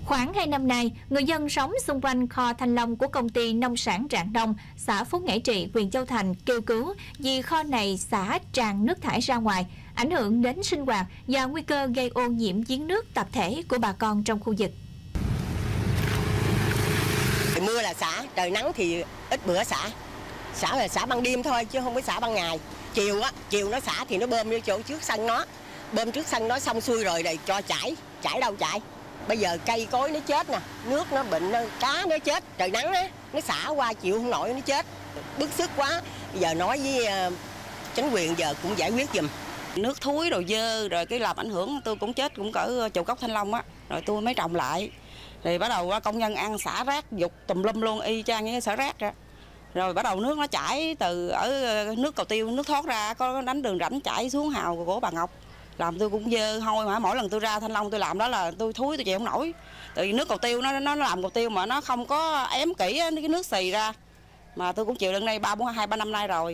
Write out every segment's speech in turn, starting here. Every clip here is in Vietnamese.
Khoảng 2 năm nay, người dân sống xung quanh kho thanh long của công ty nông sản Rạng Đông, xã Phú Nghệ Trị, huyện Châu Thành kêu cứu vì kho này xả tràn nước thải ra ngoài, ảnh hưởng đến sinh hoạt và nguy cơ gây ô nhiễm giếng nước tập thể của bà con trong khu vực. Mưa là xả, trời nắng thì ít bữa xả. Xả là xả ban đêm thôi chứ không có xả ban ngày. Chiều nó xả thì nó bơm vô chỗ trước sân nó. Bơm trước sân nó xong xuôi rồi để cho chảy đâu chảy. Bây giờ cây cối nó chết nè, nước nó bệnh, cá nó chết, trời nắng á, nó xả qua chịu không nổi nó chết. Bức xúc quá, giờ nói với chính quyền giờ cũng giải quyết giùm. Nước thúi rồi dơ rồi cái làm ảnh hưởng tôi cũng chết cũng cỡ chục gốc thanh long á, rồi tôi mới trồng lại. Thì bắt đầu công nhân ăn xả rác dục tùm lum luôn, y chang như xả rác ra. Rồi bắt đầu nước nó chảy từ ở nước cầu tiêu, nước thoát ra có đánh đường rãnh chảy xuống hào của bà Ngọc. Làm tôi cũng dơ hôi, mà mỗi lần tôi ra thanh long tôi làm đó là tôi thúi, tôi chịu không nổi. Tại vì nước cầu tiêu nó làm cầu tiêu mà nó không có ém kỹ cái nước xì ra. Mà tôi cũng chịu lần này 2-3 năm nay rồi.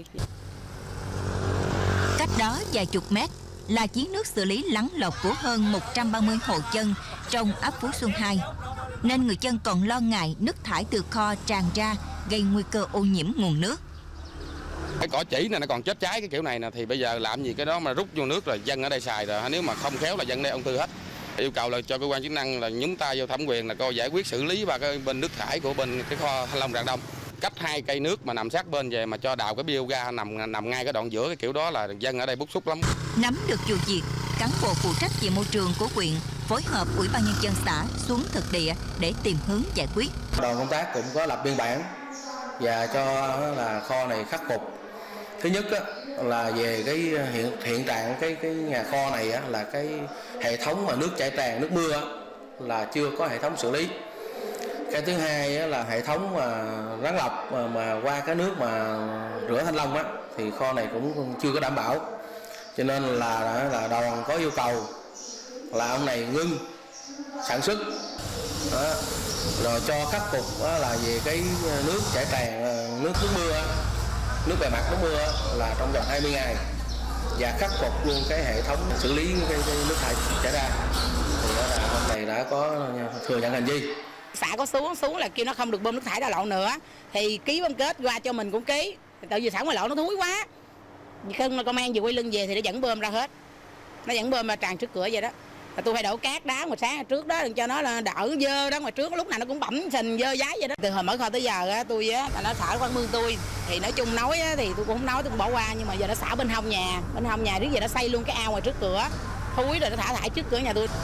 Cách đó vài chục mét là giếng nước xử lý lắng lọc của hơn 130 hộ dân trong ấp Phú Xuân 2. Nên người dân còn lo ngại nước thải từ kho tràn ra gây nguy cơ ô nhiễm nguồn nước. Cái cỏ chỉ này nó còn chết cháy cái kiểu này nè, thì bây giờ làm gì cái đó mà rút vô nước rồi dân ở đây xài rồi, nếu mà không khéo là dân đây ung thư hết. Yêu cầu là cho cơ quan chức năng là nhúng tay vô thẩm quyền là coi giải quyết xử lý và cái bên nước thải của bên cái kho thanh long Rạng Đông. Cách 2 cây nước mà nằm sát bên về mà cho đào cái bioga nằm ngay cái đoạn giữa, cái kiểu đó là dân ở đây bức xúc lắm. Nắm được vụ việc, cán bộ phụ trách về môi trường của huyện phối hợp Ủy ban nhân dân xã xuống thực địa để tìm hướng giải quyết. Đoàn công tác cũng có lập biên bản và cho là kho này khắc phục. Thứ nhất là về cái hiện trạng cái nhà kho này là cái hệ thống mà nước chảy tràn, nước mưa là chưa có hệ thống xử lý. Cái thứ hai là hệ thống mà rắn lọc mà qua cái nước mà rửa thanh long thì kho này cũng chưa có đảm bảo. Cho nên là đoàn có yêu cầu là ông này ngưng sản xuất đó, rồi cho khắc phục là về cái nước chảy tràn, nước mưa, nước bề mặt nước mưa là trong vòng 20 ngày và khắc phục luôn cái hệ thống xử lý cái nước thải chảy ra. Thì đó là ông này đã có thừa nhận hành vi. Xã có xuống là kêu nó không được bơm nước thải ra lộ nữa, thì ký bơm kết qua cho mình cũng ký. Tại vì xã ngoài lộ nó thúi quá, không công an vừa quay lưng về thì nó dẫn bơm ra hết, nó dẫn bơm ra tràn trước cửa vậy đó. Và tôi phải đổ cát đá ngoài sáng trước đó đừng cho nó là đỡ dơ đó, ngoài trước lúc nào nó cũng bẩm sình dơ dái vậy đó. Từ hồi mở kho tới giờ tôi nó xả quan mương tôi thì nói chung nói thì tôi cũng không nói, tôi cũng bỏ qua, nhưng mà giờ nó xả bên hông nhà trước giờ nó xây luôn cái ao ngoài trước cửa, thúi rồi nó thả thải trước cửa nhà tôi.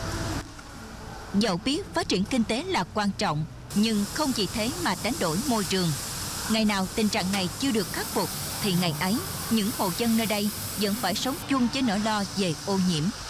Dẫu biết phát triển kinh tế là quan trọng, nhưng không vì thế mà đánh đổi môi trường. Ngày nào tình trạng này chưa được khắc phục, thì ngày ấy những hộ dân nơi đây vẫn phải sống chung với nỗi lo về ô nhiễm.